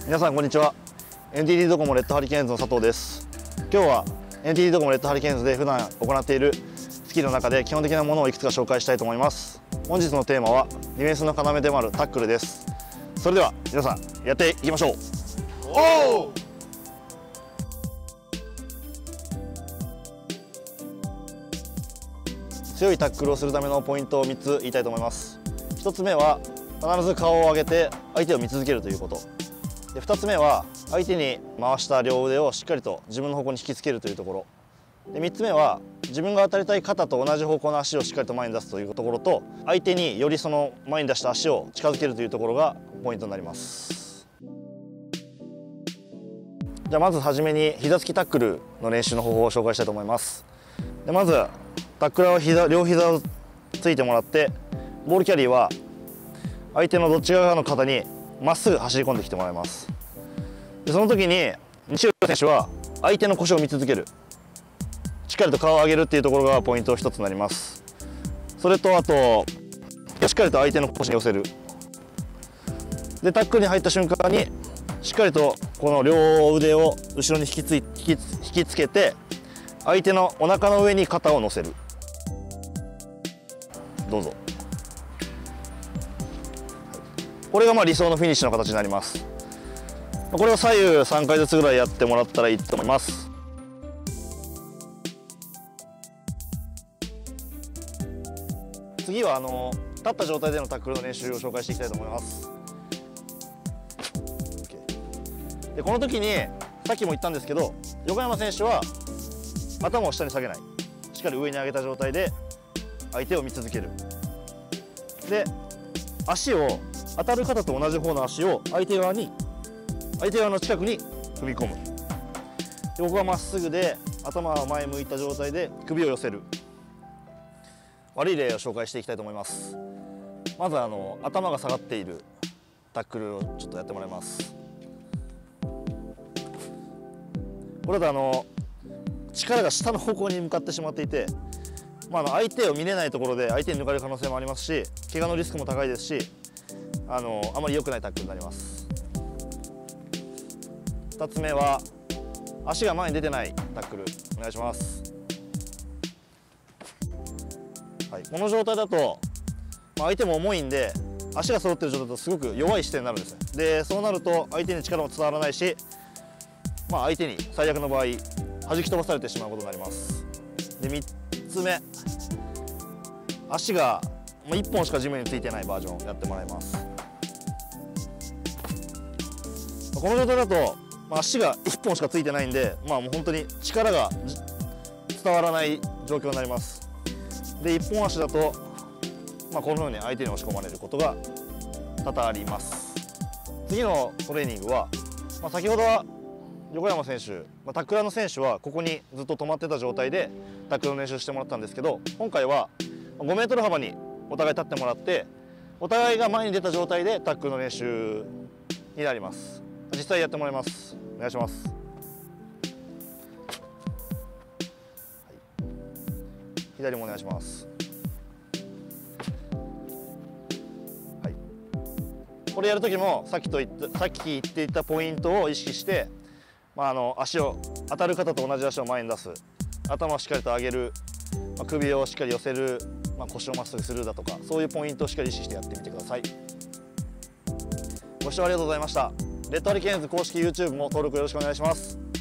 皆さんこんにちは。 NTT ドコモレッドハリケーンズの佐藤です。今日は NTT ドコモレッドハリケーンズで普段行っているスキルの中で基本的なものをいくつか紹介したいと思います。本日のテーマはディフェンスの要でもあるタックルです。それでは皆さんやっていきましょう。おー！強いタックルをするためのポイントを3つ言いたいと思います。1つ目は必ず顔を上げて相手を見続けるということ。で2つ目は相手に回した両腕をしっかりと自分の方向に引きつけるというところ。で3つ目は自分が当たりたい肩と同じ方向の足をしっかりと前に出すというところと、相手によりその前に出した足を近づけるというところがポイントになります。じゃあまずはじめに膝つきタックルの練習の方法を紹介したいと思います。でまずタックラーは両膝をついてもらって、ボールキャリーは相手のどっち側の肩にまっすぐ走り込んできてもらいます。でその時に西浦選手は相手の腰を見続ける、しっかりと顔を上げるっていうところがポイント1つになります。それとあとしっかりと相手の腰に寄せる。でタックルに入った瞬間にしっかりとこの両腕を後ろに引きつけて、相手のお腹の上に肩を乗せる。どうぞ。これが理想のフィニッシュの形になります。これを左右3回ずつぐらいやってもらったらいいと思います。次は立った状態でのタックルの練習を紹介していきたいと思います。でこの時にさっきも言ったんですけど、横山選手は頭を下に下げない、しっかり上に上げた状態で相手を見続ける。で足を当たる肩と同じ方の足を相手側の近くに踏み込む。でここはまっすぐで頭は前向いた状態で首を寄せる。悪い例を紹介していきたいと思います。まず頭が下がっているタックルをちょっとやってもらいます。これだと力が下の方向に向かってしまっていて、相手を見れないところで相手に抜かれる可能性もありますし、怪我のリスクも高いですし、あまり良くないタックルになります。2つ目は足が前に出てないタックルお願いします。はい、この状態だと、相手も重いんで足が揃っている状態だとすごく弱い姿勢になるんですね。でそうなると相手に力も伝わらないし、相手に最悪の場合弾き飛ばされてしまうことになります。で3つ目、足が1本しか地面についてないバージョンをやってもらいます。この状態だと足が1本しかついてないんで、もう本当に力が伝わらない状況になります。で1本足だと、このように相手に押し込まれることが多々あります。次のトレーニングは、先ほどは横山選手、タックラーの選手はここにずっと止まってた状態でタックルの練習してもらったんですけど、今回は5メートル幅にお互い立ってもらって、お互いが前に出た状態でタックルの練習になります。実際やってもらいます。お願いします。はい、左もお願いします。はい、これやる時もさっき言っていたポイントを意識して、足を当たる方と同じ足を前に出す、頭をしっかりと上げる、首をしっかり寄せる、腰をまっすぐするだとか、そういうポイントをしっかり意識してやってみてください。ご視聴ありがとうございました。レッドハリケーンズ公式 YouTube も登録よろしくお願いします。